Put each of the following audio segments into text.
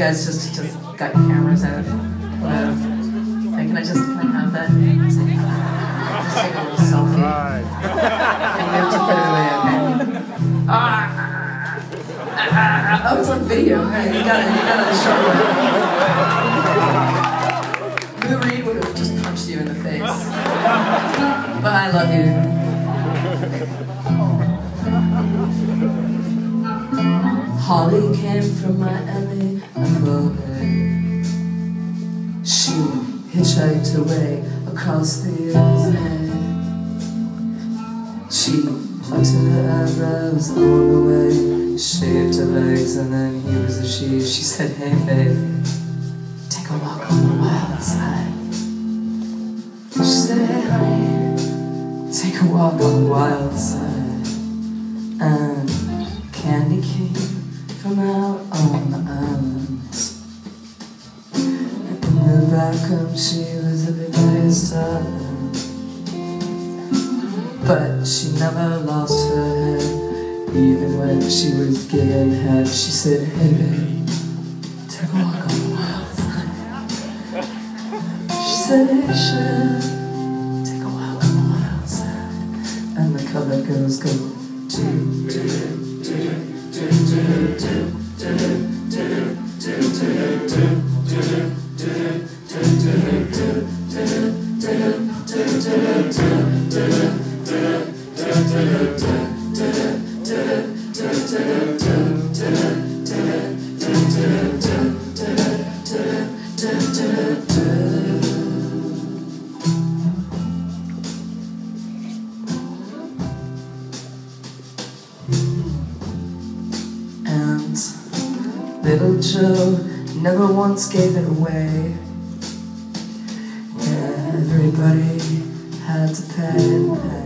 guys just got your cameras out. Hey, can I have that? Just take a little selfie. And we have to put it away, okay? Oh, it's on video. Right, you got it short one. Lou Reed would have just punched you in the face. But I love you. Holly came from Miami, Florida. She hitchhiked her way across the USA. She plucked her eyebrows on the way, shaved her legs, and then he was a she. She said, hey babe, take a walk on the wild side. She said, hey honey, take a walk on the wild side. And candy came from out on the islands. In the back room she was everybody's darling, but she never lost her head. Even when she was getting head, she said, hey babe, take a walk on the wild side. She said, hey sugar, take a walk on the wild side. And the color girls go do do do do do do do do do And little Joe never once gave it away. Yeah, everybody had to pay and pay.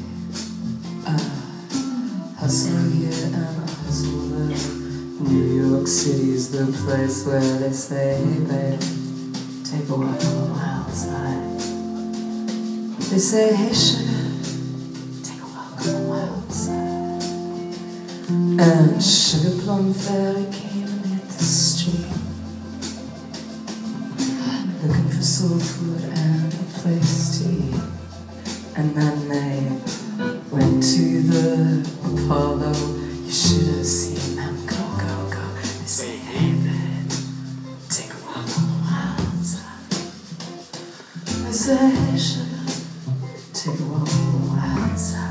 Hustle here and a hustle there. New York City's the place where they say, hey babe, take a walk on the wild side. They say, hey sugar, take a walk on the wild side. And Sugar Plum Fairy came and hit the street, looking for soul food and a place to eat. And then they went to the Apollo. You should have seen them go, go, go. They say, hey babe, take a walk on the wild side. They say, hey sugar, take a walk on the wild side.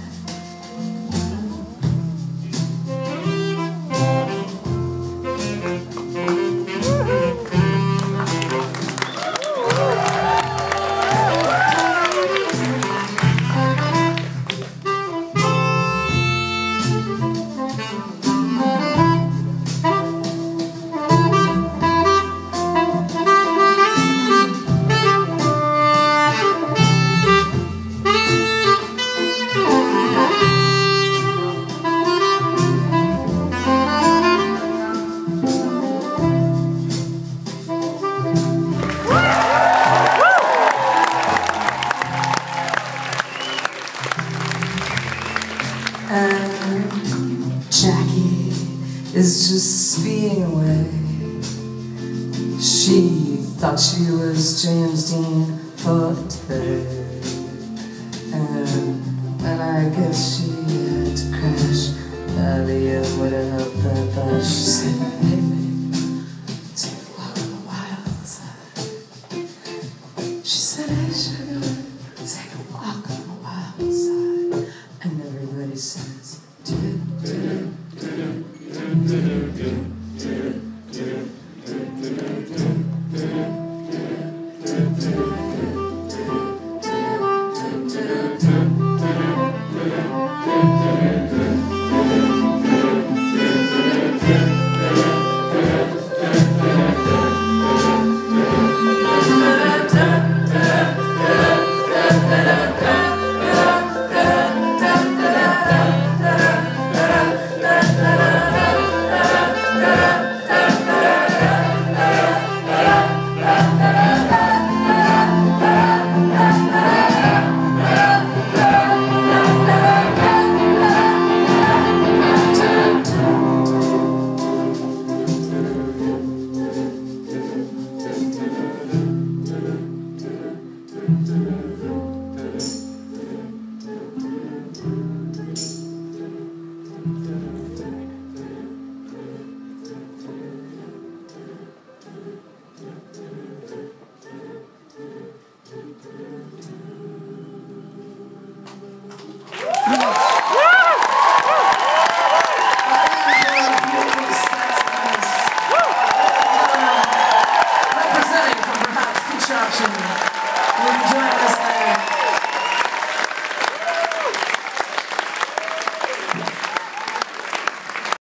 And Jackie is just speeding away. She thought she was James Dean for a day, and I guess she had to crash. Valium would have helped that bad. She said, hey babe, take a walk on the wild side. She said, hey sugar, take a walk on the wild side. And everybody said,